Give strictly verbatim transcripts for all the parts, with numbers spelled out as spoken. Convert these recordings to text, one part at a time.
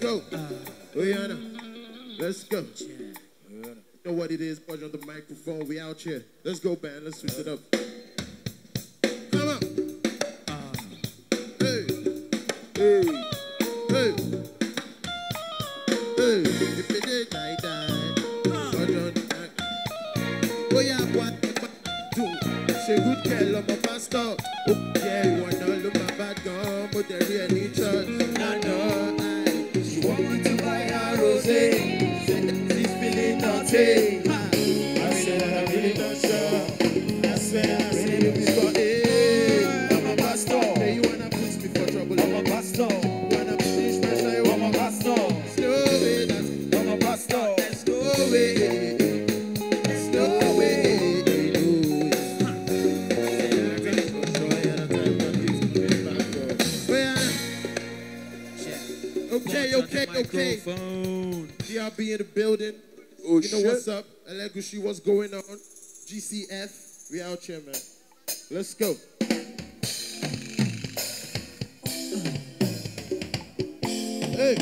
go. Oh, yeah, no. Let's go. You know what it is, budge on the microphone. We out here. Let's go, band. Let's switch it up. Come on. Hey. Hey. Hey. Hey. If it did, die, die. Budge on the mic. Oh, yeah, what do? Say good girl on my pastor. Oh, yeah, you want to look my bad gum, but they really church. No, no, I. She want me to buy a rosé. She's feeling naughty. I said I'm really not sure. I swear I really be for it. I'm a pastor. Hey, you wanna put me for trouble? I'm a pastor. You wanna finish my show? I'm a pastor. Slow way, that's I'm a pastor. Let's go away. Let's go away. Okay, okay, okay. D R B in the building. Oh, you know shit. what's up? Elegushi, what's going on? G C F, we out here, man. Let's go. Hey.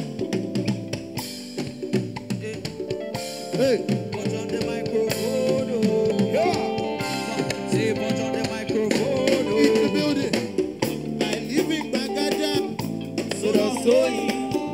Hey. Punch on the microphone, oh. Yeah. Say punch on the microphone, oh. In the building. I live in Bagada. So that's so.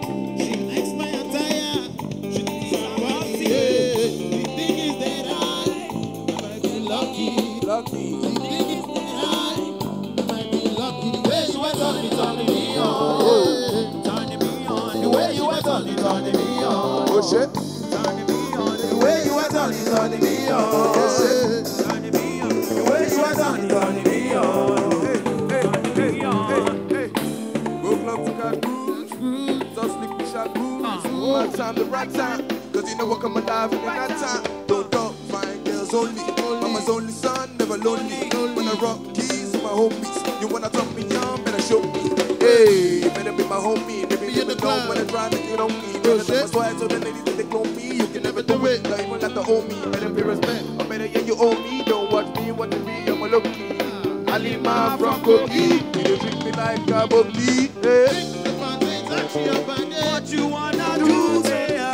Lucky. The thing is that I might be lucky. The way you were turning, turning me on. Turning me on. The way you were turning, turning me on. Oh shit. Turning me on. The way you were turning, turning me on. Oh shit. Turning me on. The way you were turning, turning me on. Hey, hey, hey, hey, hey. Go club to catch cruise. Just lick the shot cruise. One time the right time. Cause you know I come alive in that time. Don't talk, fine girls only. Mama's only son, never lonely. When I rock keys with my homies, you wanna talk me young, better show me. Hey, you better be my homie. They be in the club when I try to get on me. Better than my swag, so the ladies that they clone me. You can never do it, not even got to owe me. Better be respect, or better yeah, you owe me. Don't watch me, watch me, I'm a lucky. I leave my from cookie. You treat me like a bookie. Hey. What you wanna do, yeah.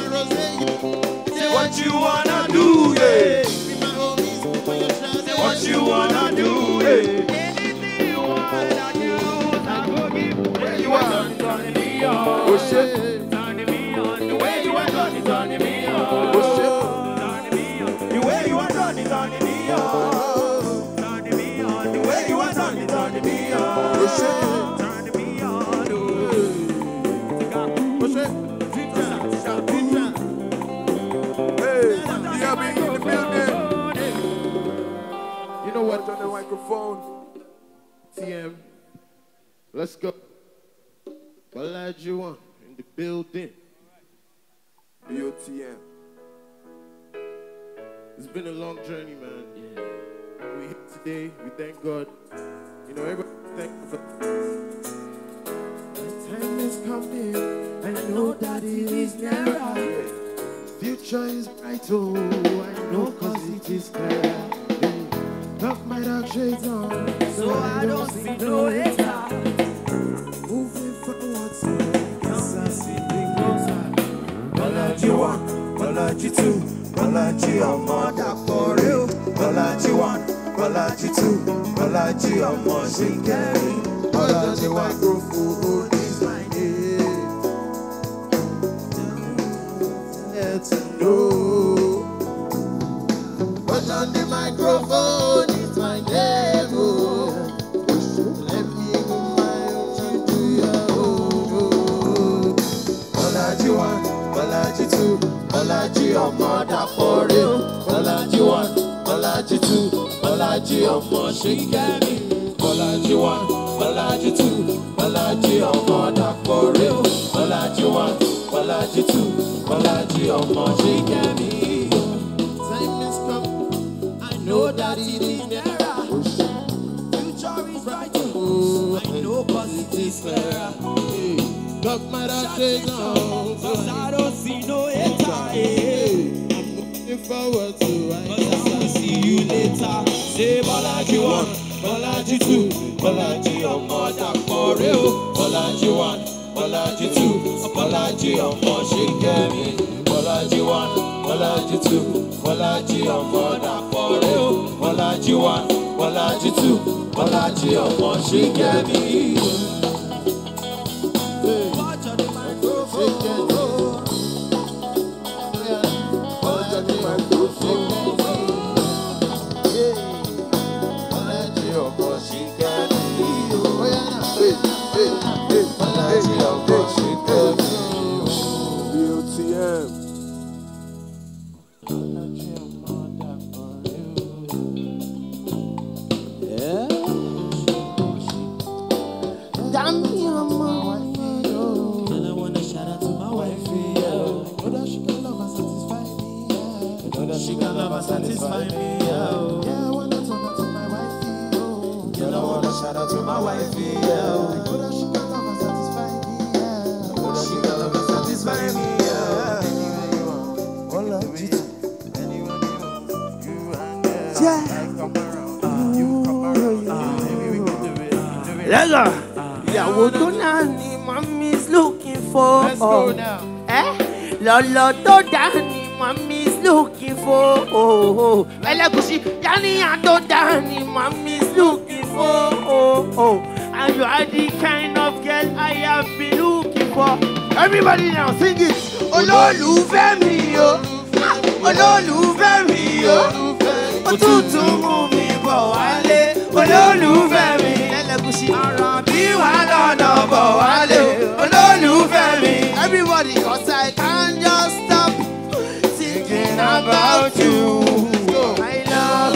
What you wanna do, yeah. What you wanna do, yeah. Anything you wanna do, I go give. Where you are, turning me on. Oh shit. Turning me on. The way you are turning, turning me on. Oh shit. Turning me on. The way you are turning, turning me on. Turning me on. The way you are turning, turning me on. Oh shit. Turning me on. What's that? Hey, D R B in the building. You know what? On the microphone. T M. Let's go. Balajuan in the building. B O T M. It's been a long journey, man. Yeah. We here today. We thank God. You know, everybody thank God for. My time is coming. I know that it is nearer. Future is bright, oh, I know, cause it is clear. Knock my dark shades on, So I don't see no later. moving forward, so I guess I see the closer. Balaji one, Balaji two, Balaji ọmọ Dàpọ̀rẹ́ o. Balaji one, Balaji two, Balaji ọmọ Ṣìkẹ́rì. Balaji microphone is my name. Let's know. But on the microphone is my name. Oh. Let me go my own to your own. Balaji one, Balaji two, Balaji ọmọ Dàpọ̀rẹ́ o. Balaji one, Balaji two, Balaji ọmọ Ṣìkẹ́rì. Balaji one, Balaji two, Balaji ọmọ Dàpọ̀rẹ́ o. Balaji one, Balaji two, Balaji ọmọ Ṣìkẹ́rì. Time is come. I know that it is nearer. Future is bright. I know cause it is clearer. Knock my dark shades on, so Cause I don't see no hater. I'm looking forward to I Cause I will see you later. Say Balaji one, Balaji two, Balaji ọmọ Dàpọ̀rẹ́ o. Balaji one, Balaji two, Bọ́lájí ọmọ Ṣìkẹ́mi. Bọ́lájí one, Bọ́lájí two, Bọ́lájí ọmọ Dàpọ̀rẹ́ o. Bọ́lájí one, Bọ́lájí two, Bọ́lájí ọmọ Ṣìkẹ́mi. She can love and satisfy me, yeah. Yeah, I wanna turn out to my wifey, oh. Girl, I wanna shout out to my wifey, yeah. I know that she can love and satisfy me, yeah. I know that she can love and satisfy me, yeah. Anywhere you want, all of it. Anywhere you want, you and yeah. Yeah. I come around, uh, you come around, uh, maybe we can do it, do it. Let's go. Ìyàwó tó náà ni mommy's looking for. Let's go now. Eh? Lọ́lọ́ tó dá ni mommy's looking for. Oh, oh. Ẹlẹ́gùsí yáníyàn tó dá ni mommy's looking for. Oh, oh. And you are the kind of girl I have been looking for. Everybody now sing it. Olólùfẹ́ mi o. Olólùfẹ́ mi o. Òtútù mú mi bọ̀ wálé. Olólùfẹ́ mi. Ẹlẹ́gùsí ọ̀rọ̀ bí wà lọ́nà bọ̀ wálé. Olólùfẹ́ mi. Everybody, cause I can't just stop thinking about you. My love.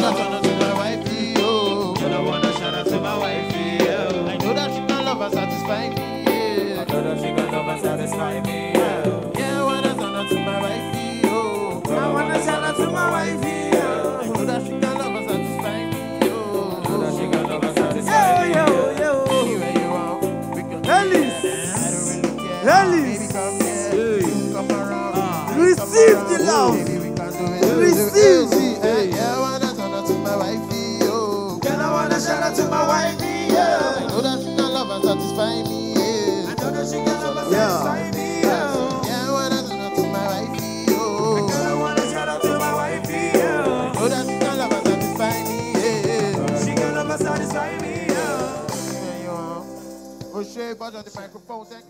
I wanna shout out to my wifey, yeah. I know that she can love and satisfy me, yeah. I know that she can love and satisfy me, yeah. Yeah, I wanna shout out to my wifey, oh. I wanna shout out to my wifey, yeah. I know that she can love and satisfy me, oh. I know that she can love and satisfy me, Yo, yo, yo. Anywhere you want, we can do Ellis. it. I don't really care. Ellis. Baby, come here. You come around. Receive the love. Baby, we can do it. Receive. Hey, yeah, I wanna shout out to my wifey, oh. Girl, I wanna shout out to my wifey, yeah. I know that she can love and satisfy me, yeah. I know that she can love and Yeah. satisfy me, yeah. Yeah, I wanna shout out to my wifey, oh. Girl, I wanna shout out to my wifey, yeah. I know that she can love and satisfy me, yeah. She can love and satisfy me, yeah. There you are. Oh, shit, buzz on the microphone, thank